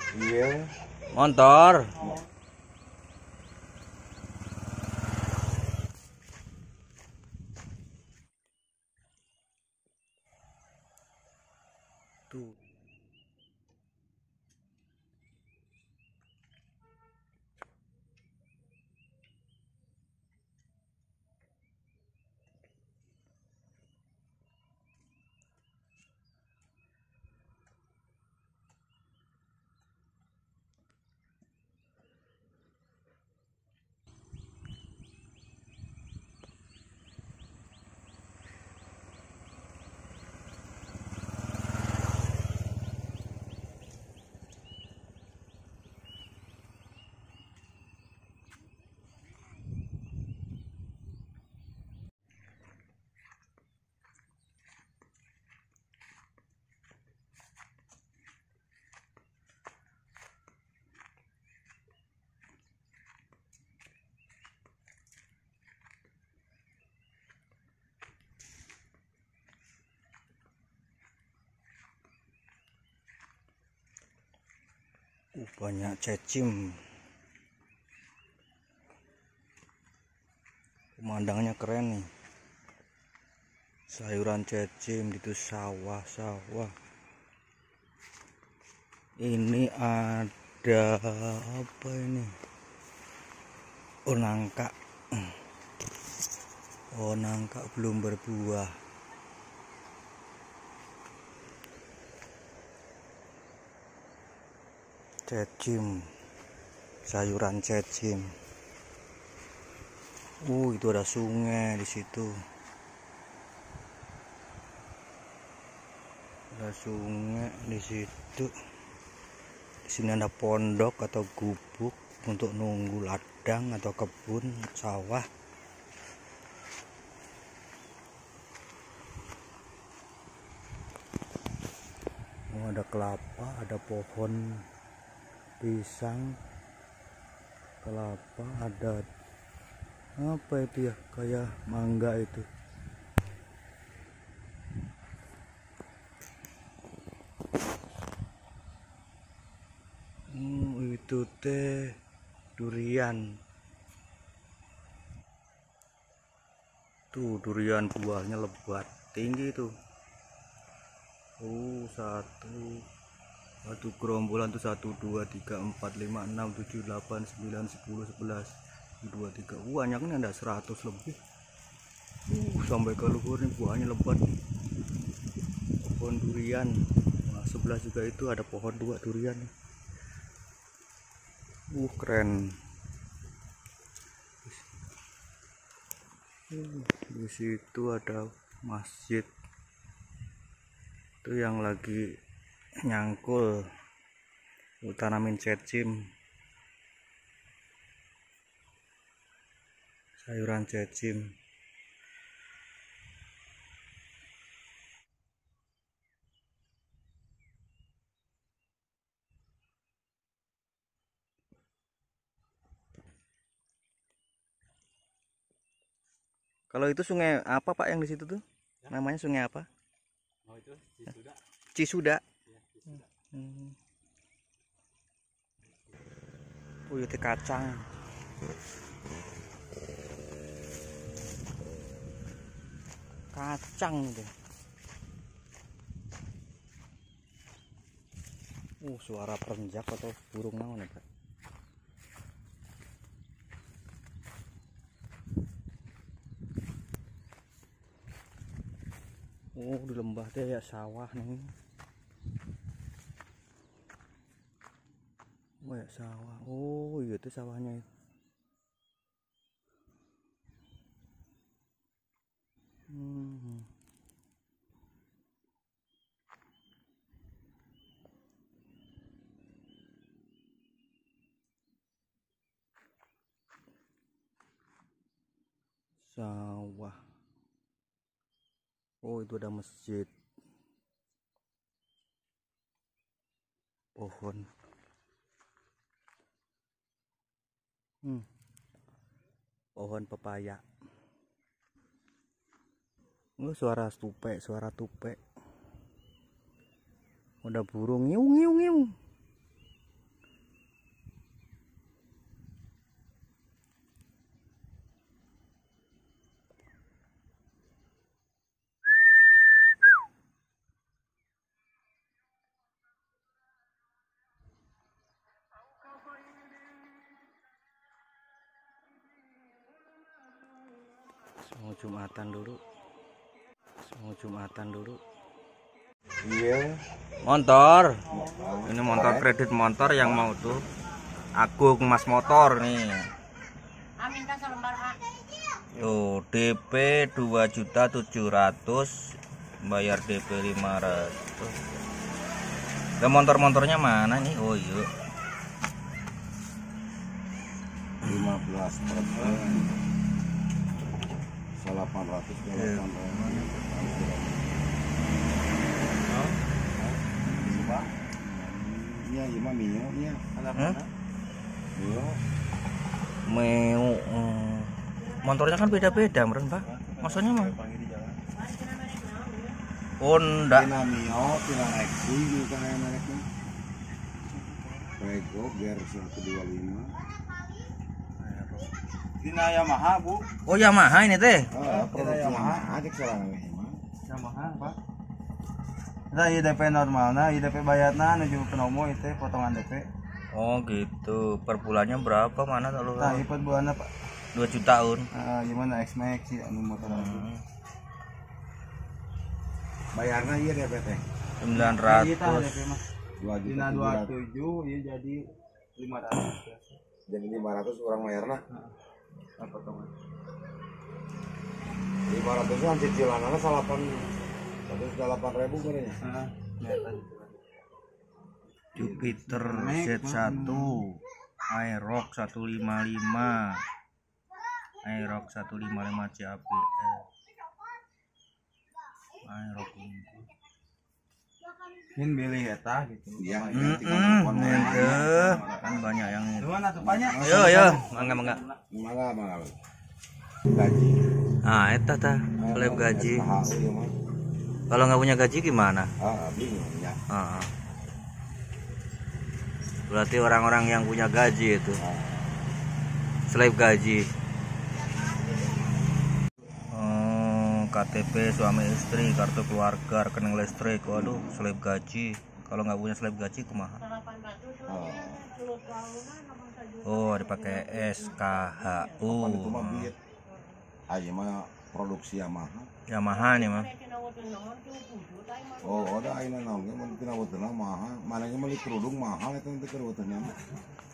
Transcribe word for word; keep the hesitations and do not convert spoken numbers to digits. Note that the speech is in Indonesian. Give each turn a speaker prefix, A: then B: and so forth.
A: Iya.
B: Motor. Tuh. Uh, banyak cacim. Pemandangannya keren nih. Sayuran cacim itu sawah-sawah. Ini ada apa ini? Oh, nangka. Oh, nangka belum berbuah. Cacim, sayuran cacim. Uh, itu ada sungai di situ. Ada sungai di situ. Di sini ada pondok atau gubuk untuk nunggu ladang atau kebun sawah. Oh, ada kelapa, ada pohon pisang, kelapa, ada apa itu ya, kayak mangga itu. Hmm, itu teh durian. Tuh durian buahnya lebat, tinggi tuh. Oh, satu satu gerombolan tuh satu dua tiga empat lima enam tujuh delapan sembilan sepuluh sebelas dua tiga. Uh, banyaknya ada seratus lebih. Uh, sampai ke luhur nih buahnya lebat. Pohon durian. Nah, sebelah juga itu ada pohon dua durian. Uh, keren. Uh, di situ ada masjid. Itu yang lagi nyangkul tanamin cacim, sayuran cacim. Kalau itu sungai apa Pak yang di situ tuh? Ya. Namanya sungai apa? Oh, itu Cisuda. Cisuda. Ya, Cisuda. Hmm. Oh, itu kacang. Kacang itu. Uh, suara perenjak atau burung naon ya, Pak? Oh, di lembah teh ya sawah nih. Oh, ya sawah. Oh, iya itu sawahnya. Hmm. Sawah. Oh, itu ada masjid. Pohon. Hmm. Pohon pepaya. Oh, suara tupe, suara tupe. Ada burung nyiung nyiung nyiung. Jumatan dulu. Mau Jumatan dulu.
A: Iya.
B: Motor. Ini motor kredit motor yang mau tuh. Agung Mas Motor nih. Tuh D P dua juta tujuh ratus, bayar D P lima ratus. Dan motor-motornya mana nih? Oh iya.
A: lima belas persen. delapan ratus delapan Iya, iya mio nya. Iya.
B: Meu. Motornya kan beda-beda, meren, Pak. Maksudnya mah. Honda.
A: Tina mio, tina Lexi juga kayak mereknya. Prego Gear seratus dua puluh lima. Tina Yamaha, Bu.
B: Oh, Yamaha ini teh.
A: Oh, produk Yamaha aja sekarang ini.
C: Yamaha, Pak. Nah, I D P normal, nah I D P bayarna nuju penomo itu potongan D P.
B: Oh, gitu. Per bulannya berapa mana kalau?
C: Nah, per bulannya, Pak.
B: dua jutaan.
C: Ah, gimana X-Max sih anu motor
B: Hmm.
A: Bayarnya iya D P teh.
B: sembilan
C: Iya, tah D
B: ratus.
C: P mah.
A: dua juta
C: Dina
A: tujuh
C: dua
A: ratus.
C: puluh tujuh ya jadi lima ratus.
A: Jadi lima ratus orang bayarna.
C: Nah, potongan.
A: lima ratus kan cicilanana salapan seratus delapan ribu kayaknya.
C: Heeh. Ya, tadi.
B: Jupiter Z satu, Aerox seratus lima puluh lima, Aerox seratus lima puluh lima C A P S, Aerox ini.
C: Min pilih eta gitu.
A: Iya,
B: Hmm,
A: ganti telepon
B: hmm, ente. Kan banyak yang itu.
C: Gimana tuh banyak?
B: Yo yo, mangga mangga.
A: Mangga mangga. Gaji.
B: Ah, eta tah, slab gaji.
A: S K H U ya mah.
B: Kalau nggak punya gaji gimana?
A: Ah, bingung ya.
B: Ah, ah. Berarti orang-orang yang punya gaji itu, slab gaji. Oh, K T P suami istri, kartu keluarga, rekening listrik. Waduh, slab gaji. Kalau nggak punya slab gaji kumaha? Oh, dipakai S K H U.
A: Itu mah biit. Aja mah produksi Yamaha.
B: Yamaha nih mah.
A: Oh, ada ayeuna naon ge mun tina weuteuna mahal. Manehna meuli kerudung mahal eta teh keur weuteuna.